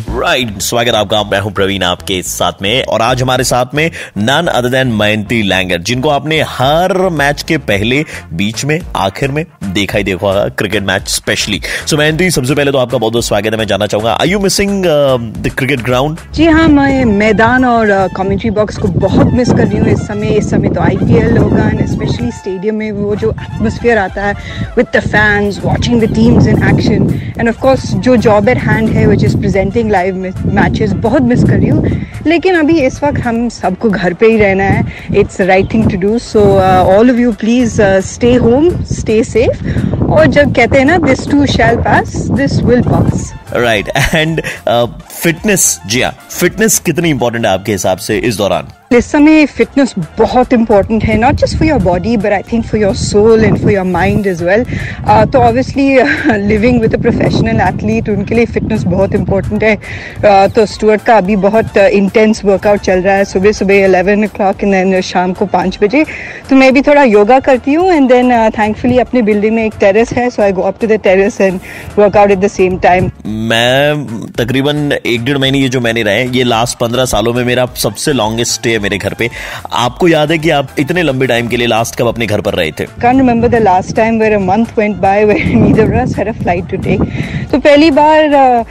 Right, स्वागत आपका। मैं हूं प्रवीण आपके साथ में, और आज हमारे साथ में none other than Mayanti Langer, जिनको आपने हर मैच के पहले, बीच में, आखिर में देखा ही देखा, cricket match specially. So Mayanti, सबसे पहले तो आपका बहुत बहुत स्वागत है। मैं जानना चाहूंगा, are you missing the cricket ground? जी हाँ, मैं मैदान और कमेंट्री बॉक्स को बहुत मिस कर रही हूँ इस समय तो IPL होगा, एंड स्पेशली स्टेडियम में वो जो एटमॉस्फेयर आता है with the fans watching the teams in action, and of course जो जॉब एट हैंड है which is presenting live matches, बहुत मिस कर रही हूँ। लेकिन अभी इस वक्त हम सबको घर पे ही रहना है, it's right thing to do. So all of you please stay home, stay safe, और जब कहते हैं ना this too shall pass, this will pass. Right, and fitness, जी हाँ, फिटनेस कितनी इंपॉर्टेंट है आपके हिसाब से इस दौरान? इस समय फिटनेस बहुत इंपॉर्टेंट है, not just for your body but I think for your soul and for your mind as well. तो obviously living with a professional athlete, उनके लिए फिटनेस बहुत इंपॉर्टेंट है। तो स्टुअर्ट का अभी बहुत इंटेंस वर्कआउट चल रहा है, सुबह 11 o'clock एंड देन शाम को 5 बजे। तो मैं भी थोड़ा योगा करती हूँ, एंड देन थैंकफुली अपने बिल्डिंग में एक टेरेस है, so I go up to the terrace and workout at the same time. मैं तकरीबन 1-1.5 महीने ये जो मैंने रहे, ये लास्ट 15 सालों में मेरा सबसे लॉन्गेस्ट स्टे है मेरे घर पे। आपको याद है कि आप इतने लंबे टाइम के लिए लास्ट कब अपने घर पर रहे थे? Can't remember the last time where a month went by where neither of us had a flight to take. तो पहली बार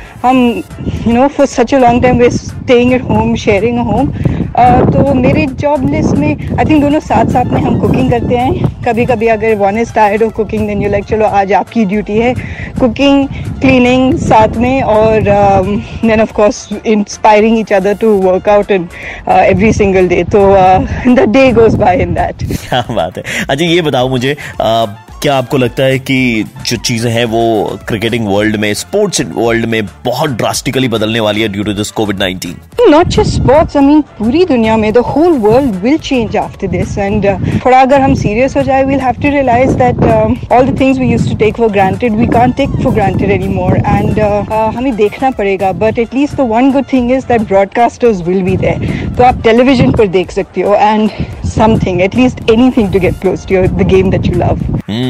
हम for such a long time we're staying at home, sharing a home. तो मेरे job list में I think दोनों साथ साथ में हम कुकिंग करते हैं। कभी कभी अगर one is tired of cooking then you like चलो आज आपकी ड्यूटी है कुकिंग, क्लीनिंग साथ में, और then of course inspiring each other to work out in every single day. तो the day goes by in that. क्या बात है। अच्छा, ये बताओ मुझे, क्या आपको लगता है कि जो चीजें हैं वो क्रिकेटिंग वर्ल्ड में, स्पोर्ट्स वर्ल्ड में बहुत ड्रास्टिकली बदलने वाली है due to this COVID-19? Not just sports, I mean पूरी दुनिया में, the whole world will change after this, and थोड़ा अगर हम serious हो जाए, we'll have to realize that all the things we used to take for granted, we can't take for granted anymore, and हमें देखना पड़ेगा। But at least the one good thing is that broadcasters will be there, तो आप television पर देख सकते हो, and something, at least anything to get close to the game that you love.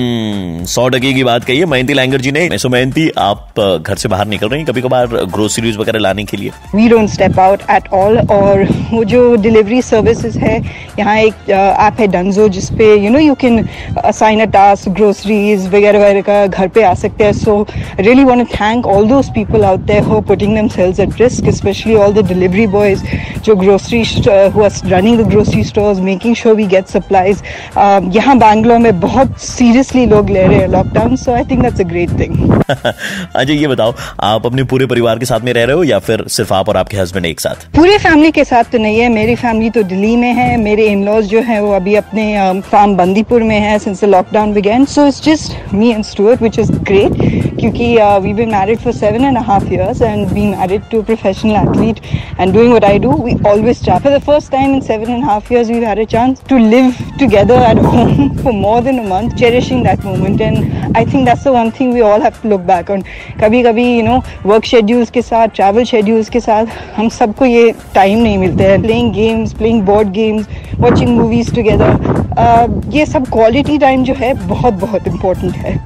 100% की बात कही है मयंती लैंगर जी ने। सो मयंती, आप घर से बाहर निकल रही हैं कभी कभार ग्रोसरीज वगैरह लाने के लिए? We don't step out at all, और वो जो डिलीवरी सर्विसेज है, यहाँ एक ऐप है डंजो, जिसपे you can assign a task, groceries वगैरह वगैरह का घर पे आ सकते हैं। So really want to thank all those people out there who are putting themselves at risk, especially all the delivery boys, जो grocery who are running the grocery stores, making sure we get supplies. यहाँ बैंगलोर में बहुत seriously लोग ले रहे हैं lockdown, so I think that's a great thing. अच्छा, ये बताओ, आप अपने पूरे परिवार के साथ में रह रहे हो या फिर सिर्फ आप और आपके हस्बैंड एक साथ? पूरे फैमिली के साथ तो नहीं है, मेरी फैमिली तो दिल्ली में है। मेरे इन-लॉज जो है वो अभी अपने फार्म बंदीपुर में है since the lockdown began, so it's just me and Stuart, which is great, क्योंकि we been married for 7.5 years and being married to a professional athlete and doing what I do, we always travel. For the first time in 7.5 years we've had a chance to live together at home for more than a month, cherishing that moment, and I think that's the one thing we all have to look back on. कभी-कभी work schedules के साथ, travel schedules के साथ हम सबको ये time नहीं मिलते हैं। Playing games, playing board games, watching movies together, ये सब क्वालिटी टाइम जो है बहुत बहुत इम्पोर्टेंट है।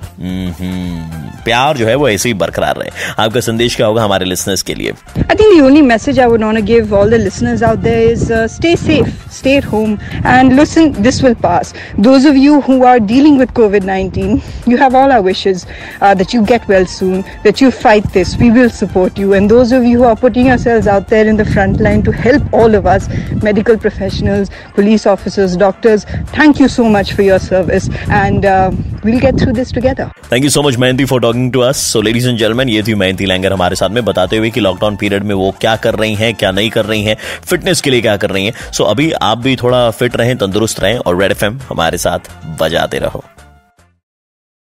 प्यार जो है वो ऐसे ही बरकरार रहे। आपका संदेश क्या होगा हमारे लिसनर्स के लिए? I think the only message I would want to give all the listeners out there is stay safe, stay at home, and listen, this will pass. Those of you who are dealing with COVID-19, you have all our wishes that you get well soon, that you fight this. We will support you. And those of you who are putting yourselves out there in the front line to help all of us, medical professionals, police officers, doctors, thank you so much for your service, and we'll get through this together. Thank you so much, Mehndi, for talking to us. So ladies and gentlemen, ये थी Mayanti Langer हमारे साथ में, बताते हुए कि lockdown period में वो क्या कर रही हैं, क्या नहीं कर रही हैं, फिटनेस के लिए क्या कर रही हैं। सो अभी आप भी थोड़ा फिट रहें, तंदुरुस्त रहें, और रेड FM हमारे साथ बजाते रहो।